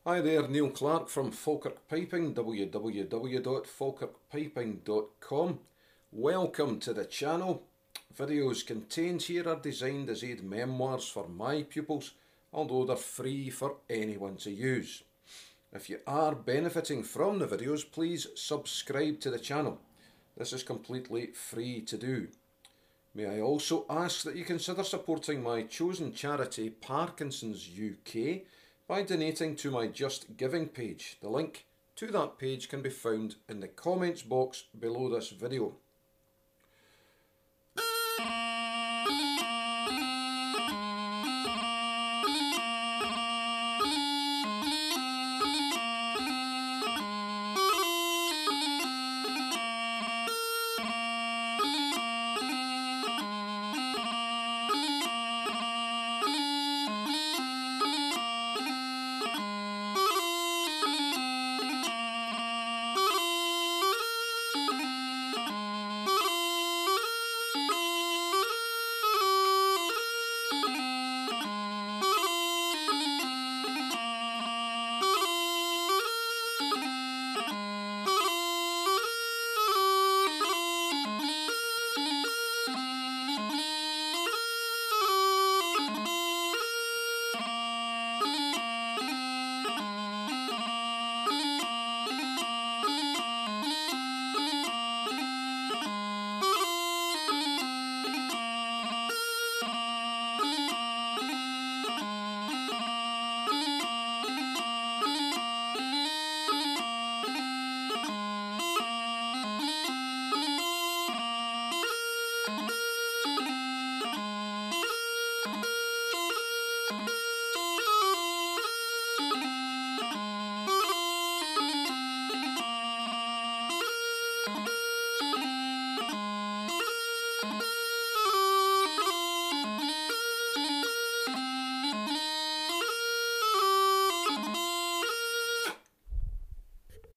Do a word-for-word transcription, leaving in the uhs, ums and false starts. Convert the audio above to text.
Hi there, Neil Clark from Falkirk Piping, w w w dot falkirk piping dot com. Welcome to the channel. Videos contained here are designed as aid memoirs for my pupils, although they're free for anyone to use. If you are benefiting from the videos, please subscribe to the channel. This is completely free to do. May I also ask that you consider supporting my chosen charity, Parkinson's U K, by donating to my Just Giving page. The link to that page can be found in the comments box below this video.